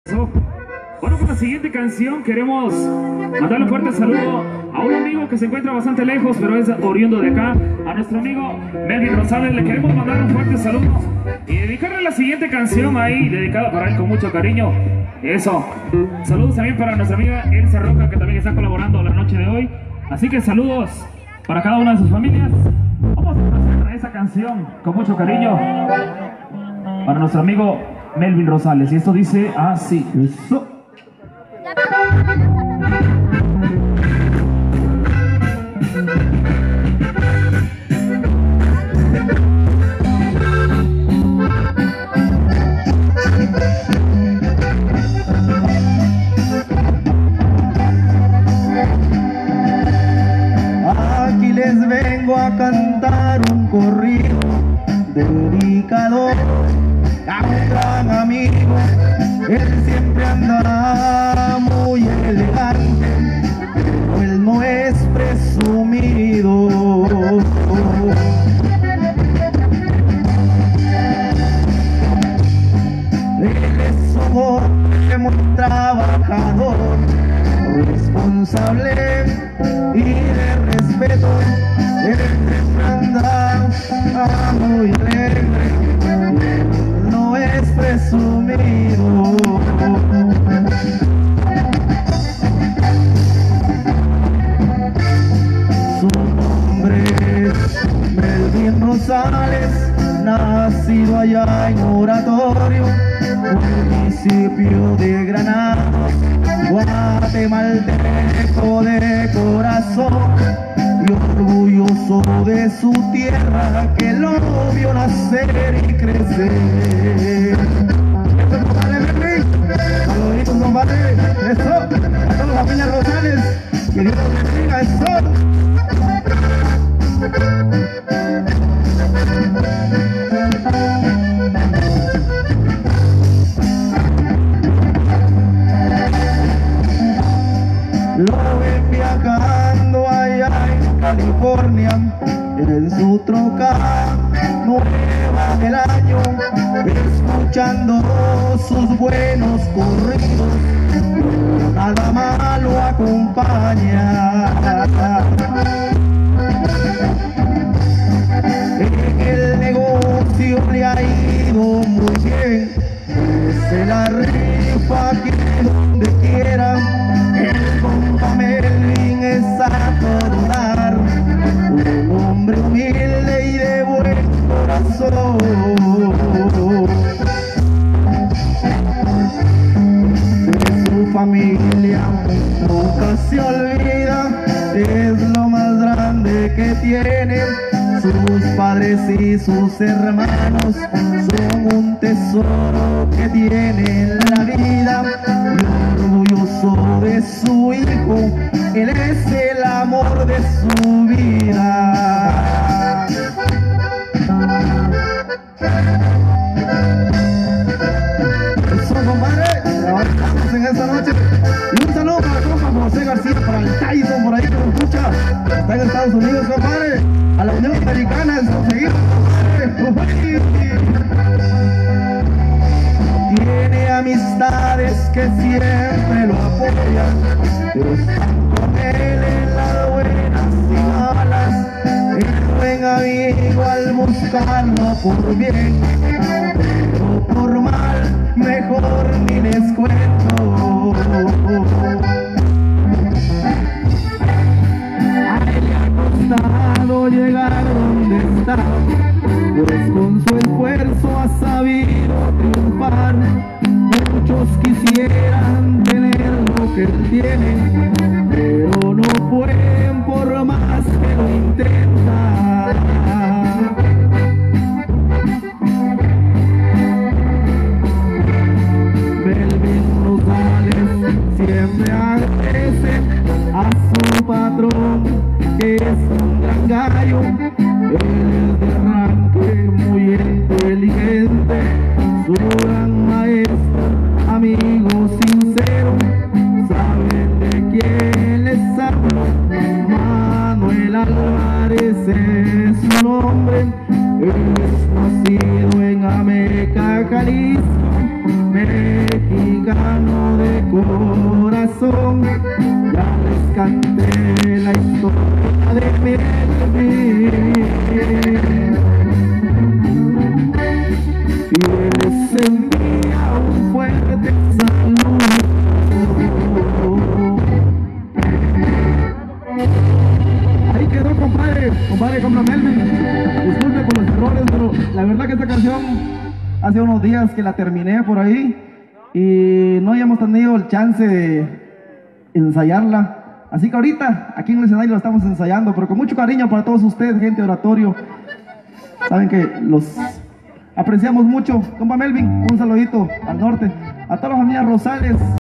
Bueno, con la siguiente canción queremos mandarle un fuerte saludo a un amigo que se encuentra bastante lejos, pero es oriundo de acá, a nuestro amigo Melvin Rosales. Le queremos mandar un fuerte saludo y dedicarle la siguiente canción ahí, dedicada para él con mucho cariño. Eso. Saludos también para nuestra amiga Elsa Roca, que también está colaborando la noche de hoy. Así que saludos para cada una de sus familias. Vamos a hacer esta canción con mucho cariño para nuestro amigo Melvin Rosales. Y esto dice así. Eso. Aquí les vengo a cantar un corrido dedicado a un gran amigo. Él siempre anda muy elegante, pero él no es presumido. Él es un hombre muy trabajador, responsable y de respeto. Él siempre anda muy alegre, no es presumido. Su nombre es Melvin Rosales, nacido allá en Oratorio, municipio de Granados, guatemalteco de corazón y orgulloso de su tierra, que lo vio nacer y crecer. Eso, compadre Melvin, saluditos, compadre. Eso, a toda la familia Rosales, que Dios los bendiga. Eso. Lo ven viajando allá en California, en su troca nueva del año, escuchando sus buenos corridos, nada malo acompaña. En el negocio le ha ido muy bien, se la rifa aquí donde quiera. El compa Melvin es a todo dar, un hombre humilde y de buen corazón. De su familia nunca se olvida, es lo más grande que tiene. Sus padres y sus hermanos son un tesoro que tiene en la vida. Y orgulloso de su hijo, él es el amor de su vida. Eso, compadre, trabajamos en esta noche. Y un saludo para el compa José García, para el Tyson por ahí que nos escucha, está en Estados Unidos, compadre. A la Unión Americana es conseguido, compadre. Tiene amistades que siempre lo apoyan, pero están con él en las buenas y malas. Es buen amigo al buscarlo por bien, pero por mal mejor ni les cuento. A él le ha costado llegar donde está, pues con su esfuerzo ha sabido triunfar. Muchos quisieran tener lo que él tiene, pero no pueden por más que lo intentan. Melvin Rosales siempre agradece a su patrón, que es un gran gallo. Él es de arranque muy inteligente, su gran maestro, amigo sincero. Saben de quién les hablo, Manuel Álvarez es su nombre. Es nacido en Ameca, Jalisco, mexicano. canción, ya les canté la historia de Melvin y les envía un fuerte saludo. Ahí quedó, compadre compra Melvin. Disculpe por los errores, pero la verdad que esta canción hace unos días que la terminé por ahí y no habíamos tenido el chance de ensayarla. Así que ahorita aquí en el escenario lo estamos ensayando, pero con mucho cariño para todos ustedes, gente de Oratorio. Saben que los apreciamos mucho. Compa Melvin, un saludito al norte. A todas las familias Rosales.